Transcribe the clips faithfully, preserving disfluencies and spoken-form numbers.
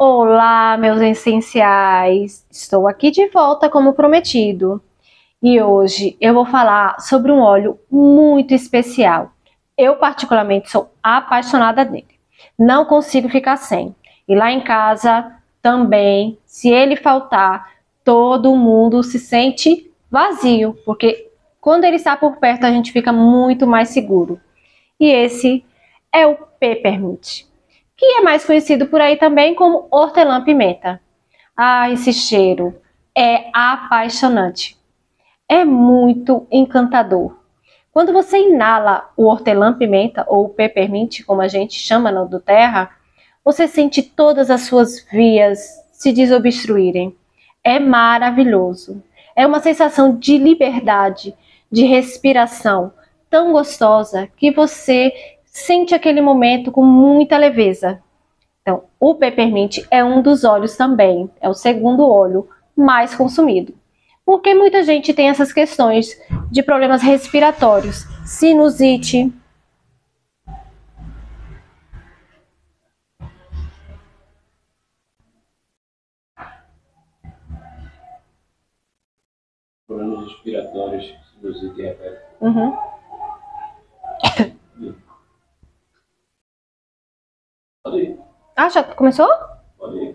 Olá, meus essenciais! Estou aqui de volta como prometido. E hoje eu vou falar sobre um óleo muito especial. Eu particularmente sou apaixonada dele. Não consigo ficar sem. E lá em casa também, se ele faltar, todo mundo se sente vazio, porque quando ele está por perto a gente fica muito mais seguro. E esse é o Peppermint, que é mais conhecido por aí também como hortelã-pimenta. Ah, esse cheiro é apaixonante. É muito encantador. Quando você inala o hortelã-pimenta ou peppermint, como a gente chama no do terra, você sente todas as suas vias se desobstruírem. É maravilhoso. É uma sensação de liberdade, de respiração tão gostosa que você sente aquele momento com muita leveza. Então, o peppermint é um dos óleos também, é o segundo óleo mais consumido. Porque muita gente tem essas questões de problemas respiratórios, sinusite. Problemas respiratórios, sinusite e repete. Uhum. Pode ir. Ah, já começou? Pode ir.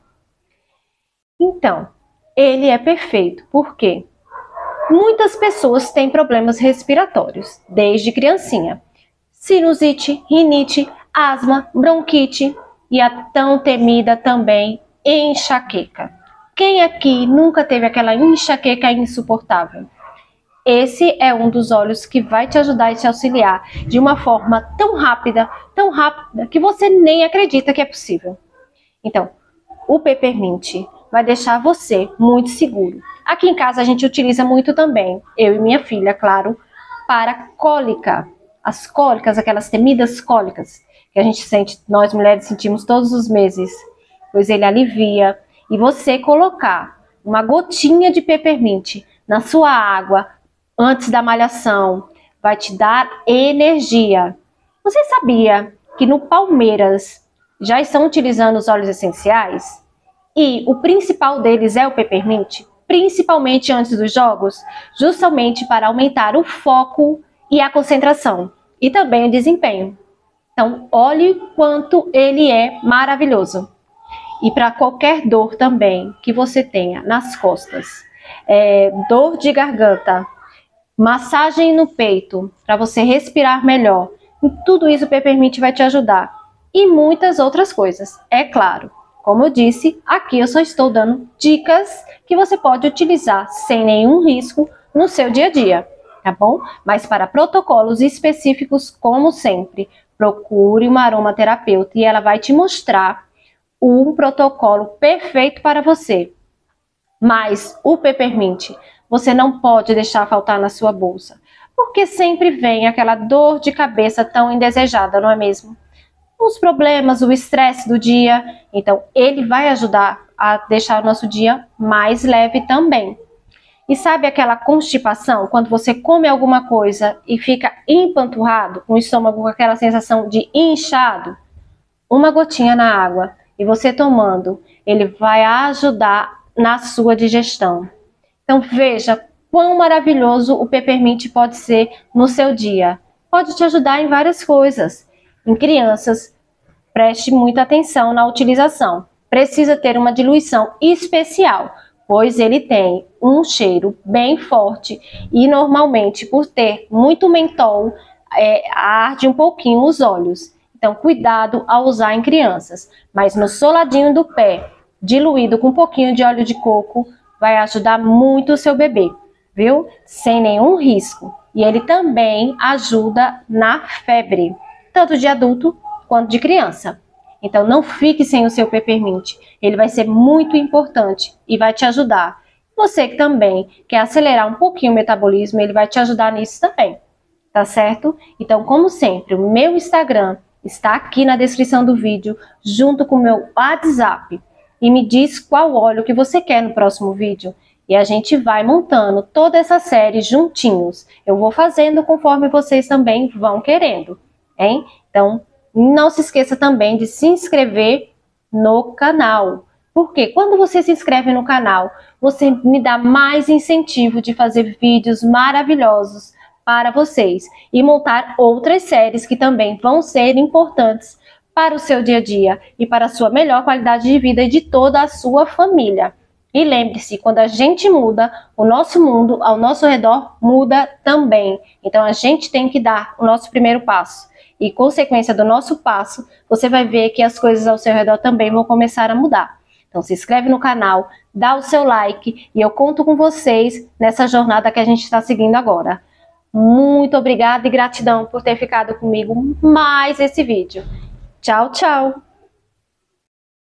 Então, ele é perfeito, porque muitas pessoas têm problemas respiratórios, desde criancinha. Sinusite, rinite, asma, bronquite e a tão temida também enxaqueca. Quem aqui nunca teve aquela enxaqueca insuportável? Esse é um dos óleos que vai te ajudar e te auxiliar de uma forma tão rápida, tão rápida, que você nem acredita que é possível. Então, o Peppermint vai deixar você muito seguro. Aqui em casa a gente utiliza muito também, eu e minha filha, claro, para cólica. As cólicas, aquelas temidas cólicas, que a gente sente, nós mulheres sentimos todos os meses, pois ele alivia. E você colocar uma gotinha de Peppermint na sua água antes da malhação, vai te dar energia. Você sabia que no Palmeiras já estão utilizando os óleos essenciais? E o principal deles é o Peppermint, principalmente antes dos jogos, justamente para aumentar o foco e a concentração, e também o desempenho. Então, olhe quanto ele é maravilhoso. E para qualquer dor também que você tenha nas costas, é, dor de garganta, massagem no peito, para você respirar melhor, e tudo isso o Peppermint vai te ajudar. E muitas outras coisas, é claro. Como eu disse, aqui eu só estou dando dicas que você pode utilizar sem nenhum risco no seu dia a dia, tá bom? Mas para protocolos específicos, como sempre, procure uma aromaterapeuta e ela vai te mostrar um protocolo perfeito para você. Mas o Peppermint você não pode deixar faltar na sua bolsa, porque sempre vem aquela dor de cabeça tão indesejada, não é mesmo? Os problemas, o estresse do dia, então ele vai ajudar a deixar o nosso dia mais leve também. E sabe aquela constipação, quando você come alguma coisa e fica empanturrado, com o estômago com aquela sensação de inchado? Uma gotinha na água e você tomando, ele vai ajudar na sua digestão. Então veja quão maravilhoso o Peppermint pode ser no seu dia. Pode te ajudar em várias coisas. Em crianças, preste muita atenção na utilização. Precisa ter uma diluição especial, pois ele tem um cheiro bem forte e normalmente por ter muito mentol, é, arde um pouquinho os olhos. Então cuidado ao usar em crianças. Mas no soladinho do pé, diluído com um pouquinho de óleo de coco, vai ajudar muito o seu bebê, viu? Sem nenhum risco. E ele também ajuda na febre, tanto de adulto quanto de criança. Então não fique sem o seu Peppermint, ele vai ser muito importante e vai te ajudar. Você que também quer acelerar um pouquinho o metabolismo, ele vai te ajudar nisso também, tá certo? Então, como sempre, o meu Instagram está aqui na descrição do vídeo, junto com o meu WhatsApp. E me diz qual óleo que você quer no próximo vídeo. E a gente vai montando toda essa série juntinhos. Eu vou fazendo conforme vocês também vão querendo, hein? Então, não se esqueça também de se inscrever no canal. Porque quando você se inscreve no canal, você me dá mais incentivo de fazer vídeos maravilhosos para vocês e montar outras séries que também vão ser importantes para o seu dia a dia e para a sua melhor qualidade de vida e de toda a sua família. E lembre-se, quando a gente muda, o nosso mundo ao nosso redor muda também. Então a gente tem que dar o nosso primeiro passo. E consequência do nosso passo, você vai ver que as coisas ao seu redor também vão começar a mudar. Então se inscreve no canal, dá o seu like e eu conto com vocês nessa jornada que a gente está seguindo agora. Muito obrigada e gratidão por ter ficado comigo mais esse vídeo. Tchau, tchau!